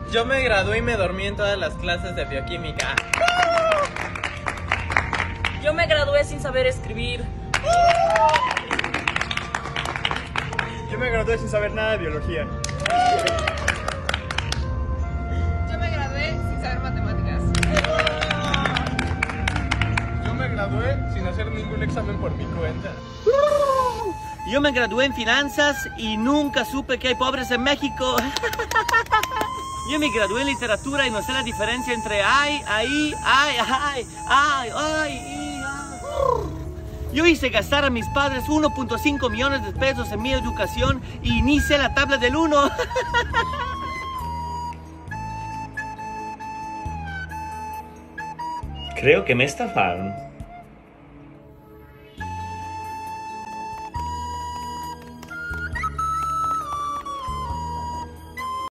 Yo me gradué y me dormí en todas las clases de bioquímica. Yo me gradué sin saber escribir. Yo me gradué sin saber nada de biología. Yo me gradué sin saber matemáticas. Yo me gradué sin hacer ningún examen por mi cuenta. Yo me gradué en finanzas y nunca supe que hay pobres en México. Yo me gradué en literatura y no sé la diferencia entre ay, ahí, ay, ay, ay, ay, y, ay. Yo hice gastar a mis padres 1.5 millones de pesos en mi educación y ni sé la tabla del 1. Creo que me estafaron.